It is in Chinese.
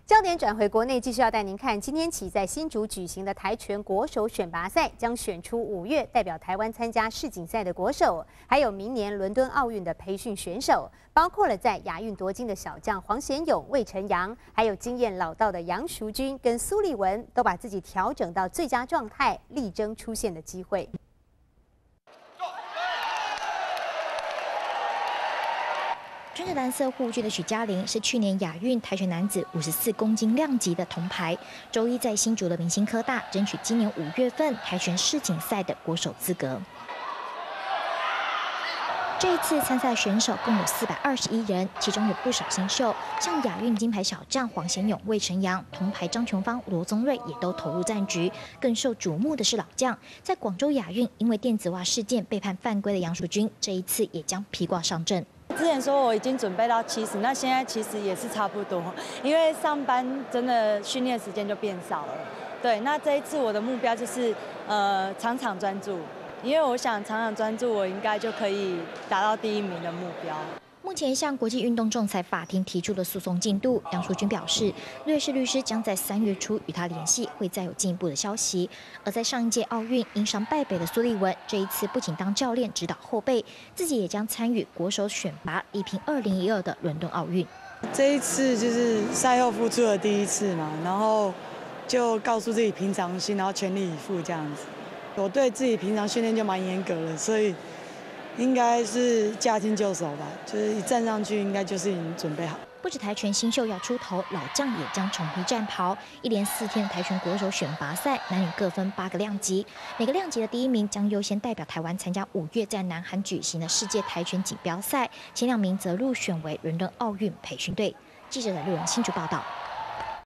焦点转回国内，继续要带您看，今天起在新竹举行的跆拳国手选拔赛，将选出5月代表台湾参加世锦赛的国手，还有明年伦敦奥运的培训选手，包括了在亚运夺金的小将黄贤勇、魏晨阳，还有经验老道的杨淑君跟苏丽文，都把自己调整到最佳状态，力争出线的机会。 穿着蓝色护具的许嘉玲是去年亚运跆拳男子54公斤量级的铜牌，周一在新竹的明星科大争取今年5月份跆拳世锦赛的国手资格。这一次参赛选手共有421人，其中有不少新秀，像亚运金牌小将黄贤勇、魏晨阳，铜牌张琼芳、罗宗瑞也都投入战局。更受瞩目的是老将，在广州亚运因为电子袜事件被判犯规的杨淑君，这一次也将披挂上阵。 之前说我已经准备到70，那现在其实也是差不多，因为上班真的训练时间就变少了。对，那这一次我的目标就是场场专注，因为我想场场专注，我应该就可以达到第1名的目标。 目前向国际运动仲裁法庭提出了诉讼进度，杨淑君表示，瑞士律师将在3月初与他联系，会再有进一步的消息。而在上一届奥运因伤败北的苏丽文，这一次不仅当教练指导后辈，自己也将参与国手选拔，力拼2012的伦敦奥运。 这一次就是赛后复出的第1次嘛，然后就告诉自己平常心，然后全力以赴这样子。我对自己平常训练就蛮严格的，所以 应该是驾轻就熟吧，就是一站上去，应该就是已经准备好。 不止跆拳新秀要出头，老将也将重披战袍。一连4天的跆拳国手选拔赛，男女各分8个量级，每个量级的第1名将优先代表台湾参加5月在南韩举行的世界跆拳锦标赛，前2名则入选为伦敦奥运培训队。记者的刘文新竹报道。